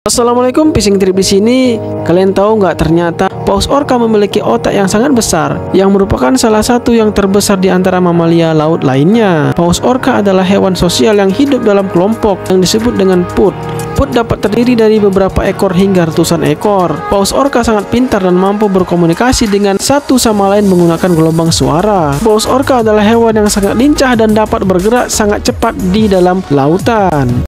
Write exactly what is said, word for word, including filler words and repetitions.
Assalamualaikum, Fishing Trip di sini. Kalian tahu nggak, ternyata paus orca memiliki otak yang sangat besar, yang merupakan salah satu yang terbesar di antara mamalia laut lainnya. Paus orca adalah hewan sosial yang hidup dalam kelompok yang disebut dengan put. Put dapat terdiri dari beberapa ekor hingga ratusan ekor. Paus orca sangat pintar dan mampu berkomunikasi dengan satu sama lain menggunakan gelombang suara. Paus orca adalah hewan yang sangat lincah dan dapat bergerak sangat cepat di dalam lautan.